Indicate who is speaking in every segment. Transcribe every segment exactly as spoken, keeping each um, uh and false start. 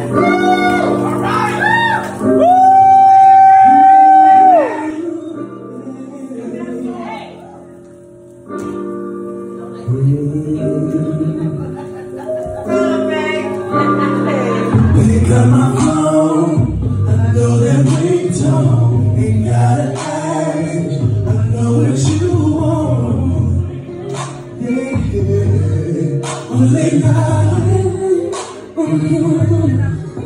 Speaker 1: Pick up my phone, I know that ringtone. Ain't gotta ask, I know what you want. Yeah, yeah. On a late night, mm-hmm.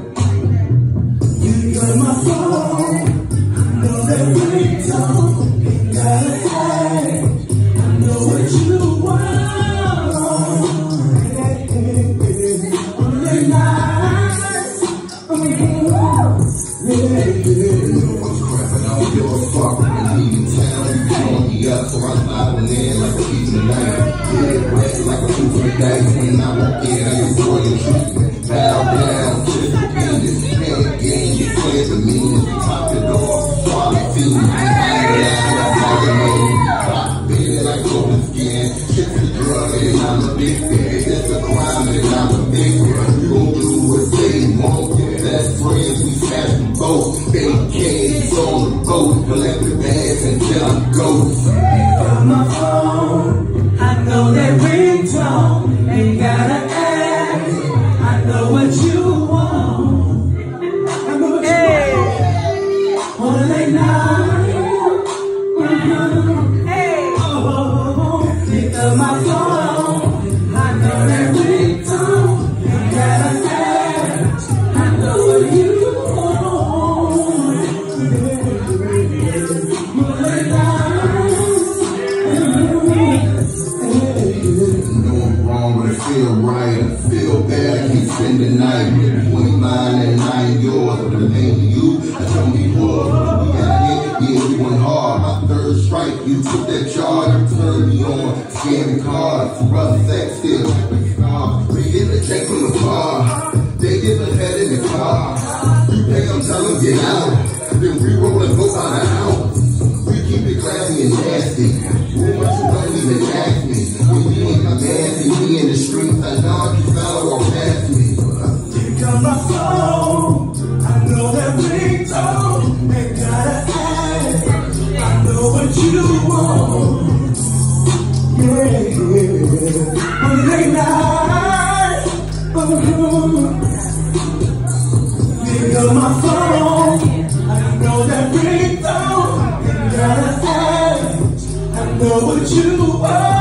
Speaker 1: Pick up my phone, I know that ringtone. Ain't gotta ask, I know what you want.
Speaker 2: So I slide on in like a piece of night. Yeah, rest like a two for the dice. When I walk in, I get royal treatment. Bow down, kiss the penis. Head game, you play the meanest. Top it off, swallow feet. I ain't pop baby like golden skin. Shit the drug and I'm a big fan. It's a crime and I'm a big one. You gon' do what they want. Best friends, we smash them both. Big K's on the boat. Collect the bags until I'm ghost.
Speaker 1: My phone, I know that ringtone. Ain't gotta ask, I know what you want. I know what hey. you want. On a late night, mm-hmm. Hey, oh, pick up my phone. I know that ringtone. Ain't gotta ask, I know what you want. On a late night.
Speaker 2: Feel right, I feel bad, I can't spend the night. Twenty mine and nine yours, but the name of you, I told me yours. We got hit, yeah, we went hard. My third strike, you took that charge, you turned me on. Scamming cards, brother sex still. We get the check from the car, they get the head in the car. You pay them, tell them get out. Then we roll and go out the house. We keep it classy and nasty. Too much you don't even ask me. When we ain't my nasty, we in the streets, I know you fella walk past me.
Speaker 1: Pick up my phone, I know that ringtone. Ain't gotta ask, I know what you want. Yeah, yeah. On a late night, mm-hmm. Pick up my phone, I know that ringtone. Ain't gotta ask, I know what you want.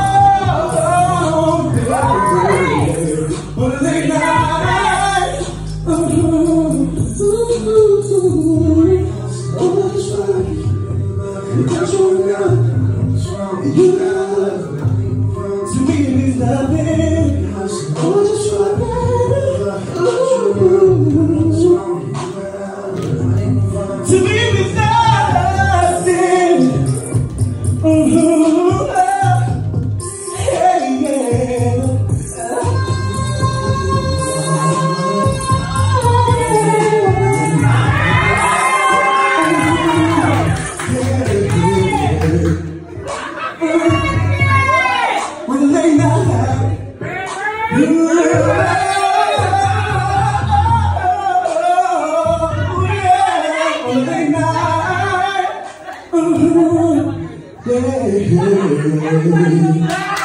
Speaker 1: On a late night, mm-hmm. Oh, that's right. That's what we got. You got love. To me, it is nothing. Oh, that's right. To me, it is nothing. Mm-hmm. Hey, yeah. Yeah, yeah, yeah.